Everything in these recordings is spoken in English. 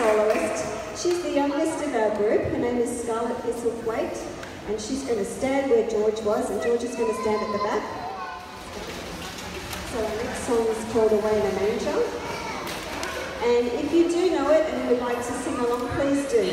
soloist. She's the youngest of our group. Her name is Scarlett Thistlethwaite, and she's going to stand where George was, and George is going to stand at the back. So our next song is called Away in a Manger. And if you do know it and you would like to sing along, please do.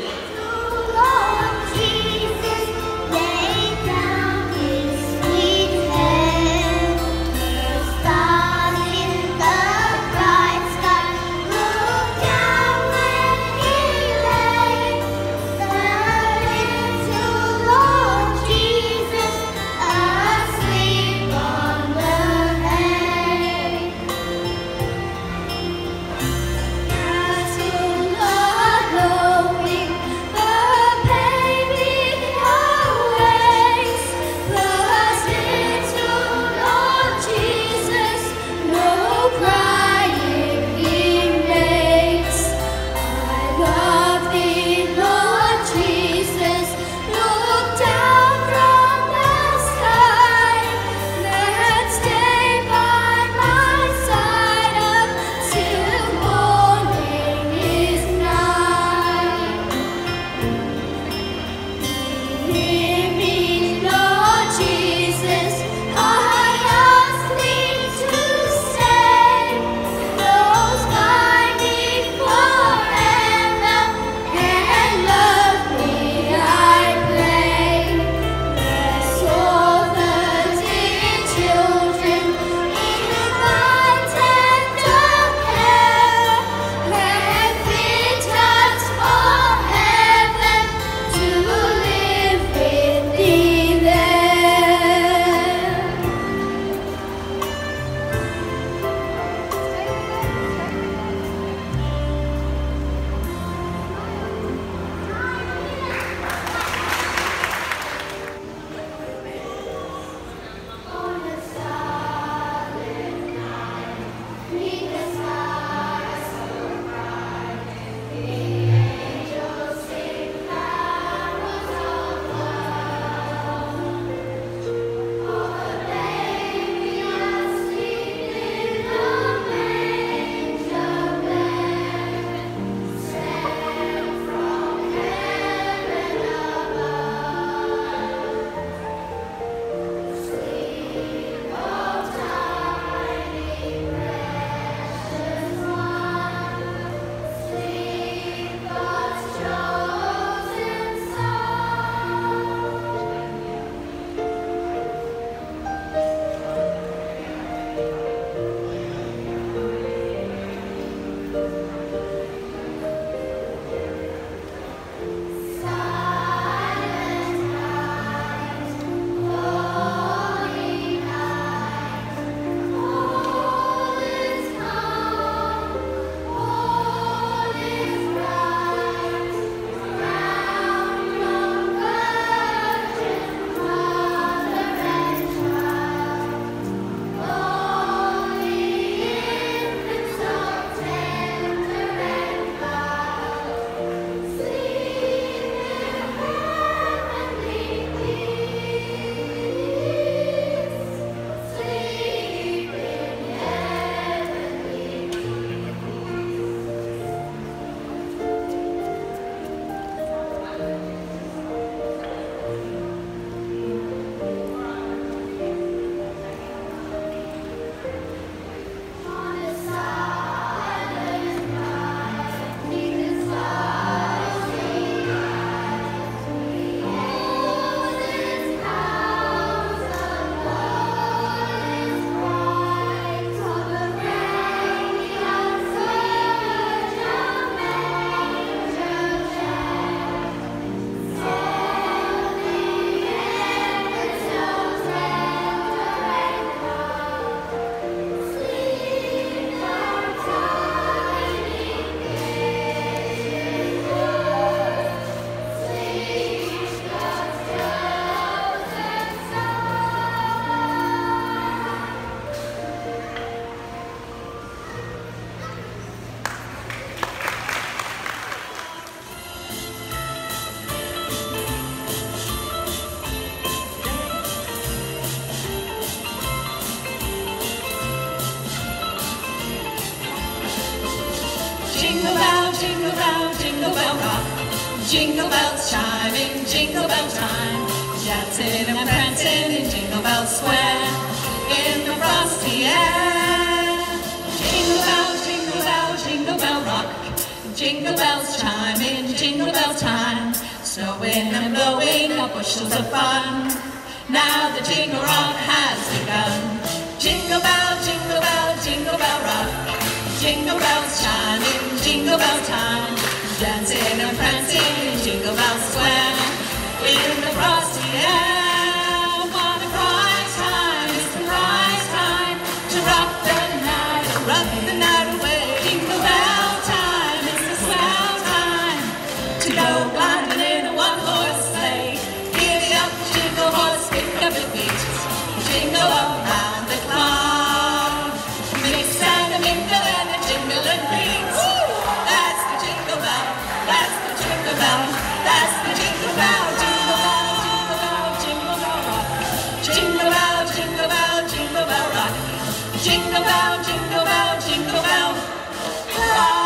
Jingle bell, jingle bell, jingle jingle bell rock. Jingle bells chiming, jingle bell time, dancing and prancing in Jingle Bell Square, in the frosty air. Jingle bell, jingle bell, jingle bell rock. Jingle bells chiming, jingle bell time, snowing and blowing up bushels of fun. Now the jingle rock has begun. Jingle bell, jingle bell, jingle bell rock. Jingle bells chiming, jingle bell time, dancing and prancing in Jingle Bell Square, in the frosty air. What a bright time, it's the right time to rock the night away. Jingle bell time, it's the swell time to go gliding in a one-horse sleigh. Giddy up, jingle horse, pick up your feet, jingle around the clock. Mix and a mingle and a jingle and beat. That's the jingle bell, that's the jingle bell, that's the jingle bell, jingle bell, jingle bell, jingle bell rock. Jingle bell, jingle bell, jingle bell rock. Jingle bell, jingle bell, jingle bell rock.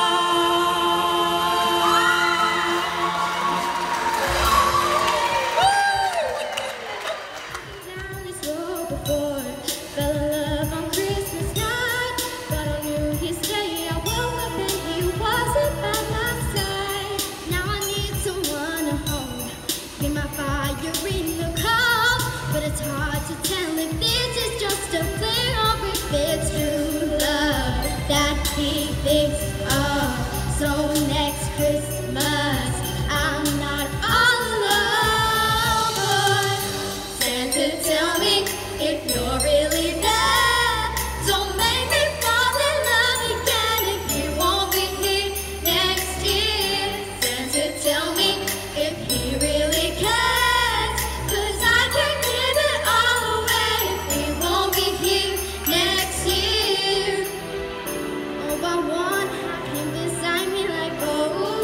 So next Christmas, I'm not all alone. But Santa, tell me if you're really there. Don't make me fall in love again if you won't be here next year. Santa, tell me if he really cares, 'cause I can't give it all away if he won't be here next year. Oh, but one came beside me like, oh,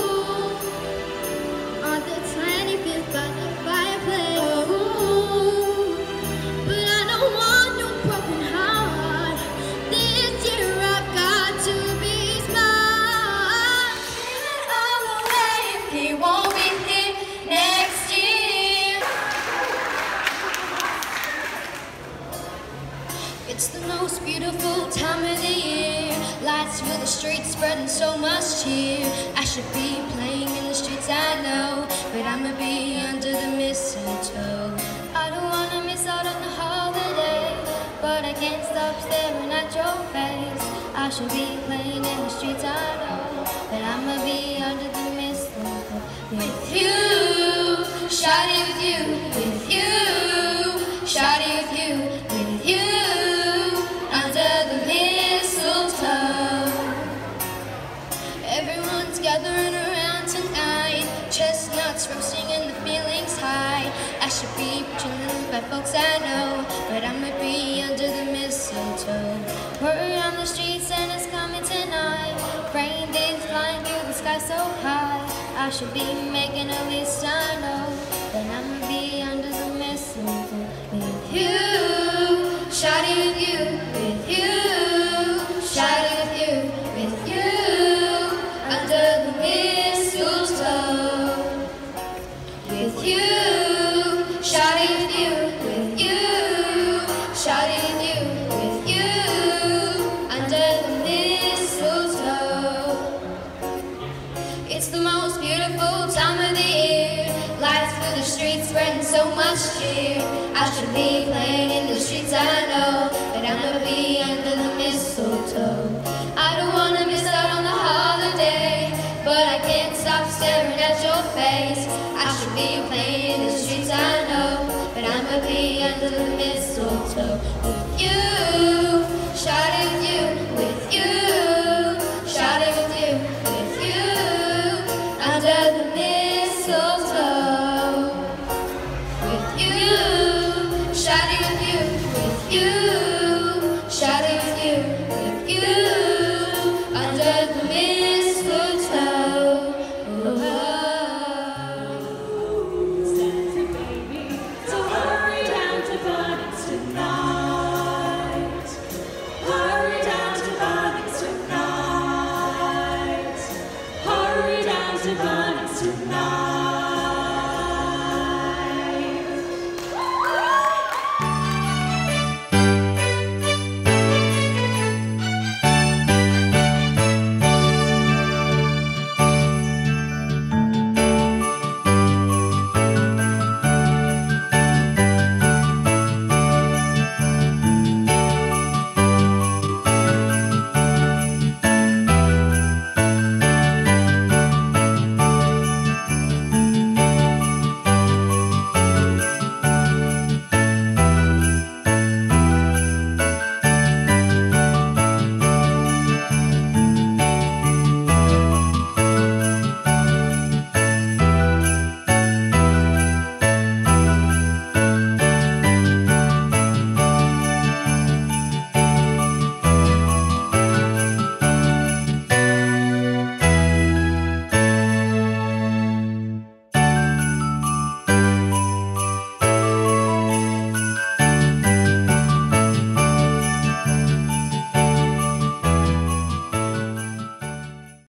on the 25th by the fireplace. Oh, but I don't want no broken heart. This year I've got to be smart. Give it all away if he won't be here next year. It's the most beautiful time of the year. Lights fill the streets, spreading so much cheer. I should be playing in the streets, I know, but I'ma be under the mistletoe. I don't wanna miss out on the holiday, but I can't stop staring at your face. I should be playing in the streets, I know, but I'ma be under the mistletoe. With you, shawty, with you, with you, shawty, with you, with you, under the mistletoe. Everyone's gathering around tonight, chestnuts roasting and the feeling's high. I should be chilling with my folks, I know, but I'ma be under the mistletoe. We're on the streets and it's coming tonight. Rainbows flying through the sky so high. I should be making a list, I know, but I'ma be under the mistletoe. With you, shawty, with you, with you, shawty, with you, with you, under the mistletoe. With you, shawty, with you, with you, shawty, with you, with you, under the mistletoe. It's the most beautiful time of the year. Lights fill the streets, spreading so much cheer. I should be playing in the streets, I know, but I'ma be under the mistletoe. I don't wanna miss out on the holiday, but I can't stop staring at your face. I should be playing in the streets, I know, but I'ma be under the mistletoe. With you, shawty, with you, with you, shawty, with you, with you, under the mistletoe. With you, shawty, with you, with you, shawty, with you, with you, under the mistletoe. Oh. tonight.